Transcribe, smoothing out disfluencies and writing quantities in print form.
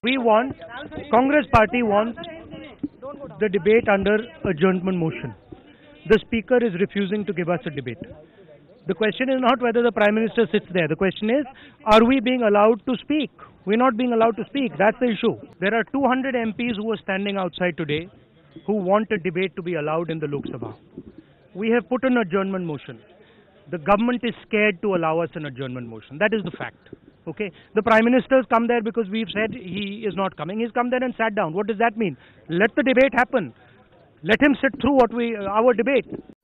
We want, Congress party wants the debate under adjournment motion. The speaker is refusing to give us a debate. The question is not whether the Prime Minister sits there. The question is, are we being allowed to speak? We're not being allowed to speak. That's the issue. There are 200 MPs who are standing outside today who want a debate to be allowed in the Lok Sabha. We have put an adjournment motion. The government is scared to allow us an adjournment motion. That is the fact. Okay? The Prime Minister has come there because we've said he is not coming. He's come there and sat down. What does that mean? Let the debate happen. Let him sit through our debate.